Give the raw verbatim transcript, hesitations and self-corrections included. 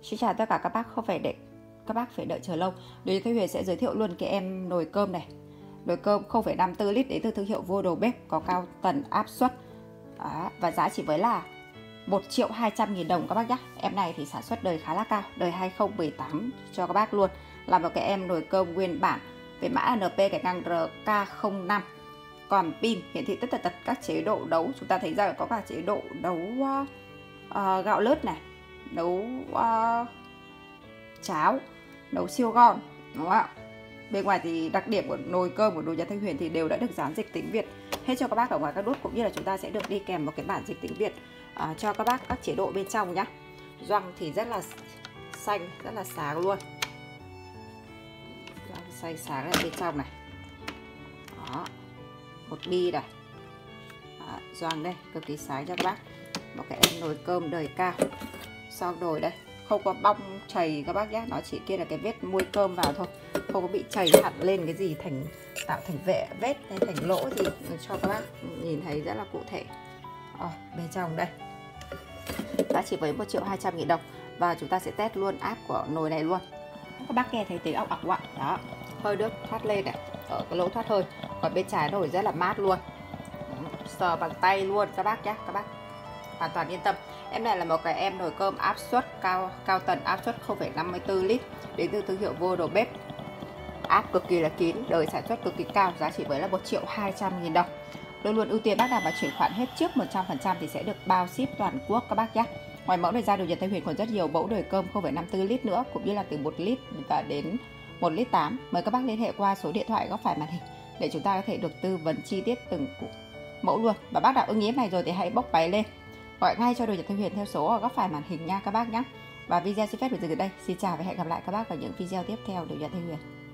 Xin chào tất cả các bác, không phải để các bác phải đợi chờ lâu. Đối với Huyền sẽ giới thiệu luôn cái em nồi cơm này. Nồi cơm không phẩy năm tư lít đến từ thương hiệu vô đầu bếp, có cao tần áp suất. Đó, và giá chỉ với là một triệu hai trăm nghìn đồng các bác nhé. Em này thì sản xuất đời khá là cao, đời hai không một tám cho các bác luôn. Là một cái em nồi cơm nguyên bản với mã en pê cái ngang R K không năm. Còn pin hiển thị tất tật tật các chế độ đấu. Chúng ta thấy ra có cả chế độ đấu uh, uh, gạo lứt này, nấu uh, cháo, nấu siêu ngon, đúng không ạ? Bên ngoài thì đặc điểm của nồi cơm của nồi nhà Thanh Huyền thì đều đã được dán dịch tiếng Việt hết cho các bác ở ngoài các nút, cũng như là chúng ta sẽ được đi kèm một cái bản dịch tiếng Việt uh, cho các bác các chế độ bên trong nhá. Gioăng thì rất là xanh, rất là sáng luôn, gioăng xanh sáng ở bên trong này. Đó, một bi này, đó, gioăng đây cực kỳ sáng cho các bác. Một cái em nồi cơm đời cao, sau nồi đây không có bong chảy các bác nhé, nó chỉ kia là cái vết muôi cơm vào thôi, không có bị chảy hẳn lên cái gì thành tạo thành vệ vết hay thành lỗ gì, cho các bác nhìn thấy rất là cụ thể. Ở bên trong đây giá chỉ với một triệu hai trăm nghìn đồng, và chúng ta sẽ test luôn áp của nồi này luôn. Các bác nghe thấy tiếng ọc ọc ạ, đó, hơi nước thoát lên này ở cái lỗ thoát hơi. Còn bên trái nồi rất là mát luôn, sờ bằng tay luôn các bác nhé, các bác hoàn toàn yên tâm. Em này là một cái em nồi cơm áp suất cao cao tần áp suất không phẩy năm tư lít đến từ thương hiệu vô đầu bếp, áp cực kỳ là kín, đời sản xuất cực kỳ cao, giá chỉ với là một triệu hai trăm nghìn đồng. Luôn luôn ưu tiên bác nào mà chuyển khoản hết trước một trăm phần trăm thì sẽ được bao ship toàn quốc các bác nhé. Ngoài mẫu này ra, đồ Nhật Thanh Huyền còn rất nhiều mẫu nồi cơm không phẩy năm tư lít nữa, cũng như là từ một lít và đến một lít tám. Mời các bác liên hệ qua số điện thoại góc phải màn hình để chúng ta có thể được tư vấn chi tiết từng mẫu luôn. Và bác nào ưng ý em này rồi thì hãy bốc máy lên, gọi ngay cho đồ Nhật Thanh Huyền theo số ở góc phải màn hình nha các bác nhé. Và video xin phép được dừng ở đây. Xin chào và hẹn gặp lại các bác ở những video tiếp theo đồ Nhật Thanh Huyền.